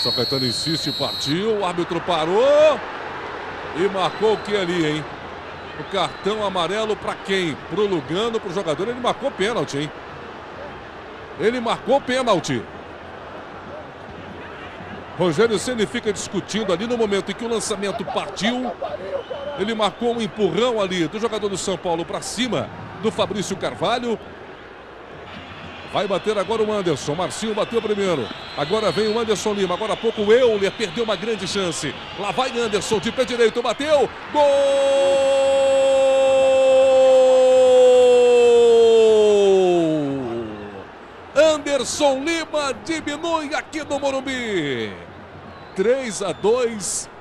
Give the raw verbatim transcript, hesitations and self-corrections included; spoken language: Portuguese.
São Caetano insiste, partiu, o árbitro parou e marcou o que ali, hein? O cartão amarelo para quem? Pro Lugano, pro jogador. Ele marcou pênalti, hein? Ele marcou pênalti. Rogério Ceni fica discutindo ali no momento em que o lançamento partiu. Ele marcou um empurrão ali do jogador do São Paulo para cima do Fabrício Carvalho. Vai bater agora o Anderson. Marcinho bateu primeiro. Agora vem o Anderson Lima. Agora há pouco o Euler perdeu uma grande chance. Lá vai Anderson de pé direito. Bateu. Gol! Anderson Lima diminui aqui no Morumbi. três a dois.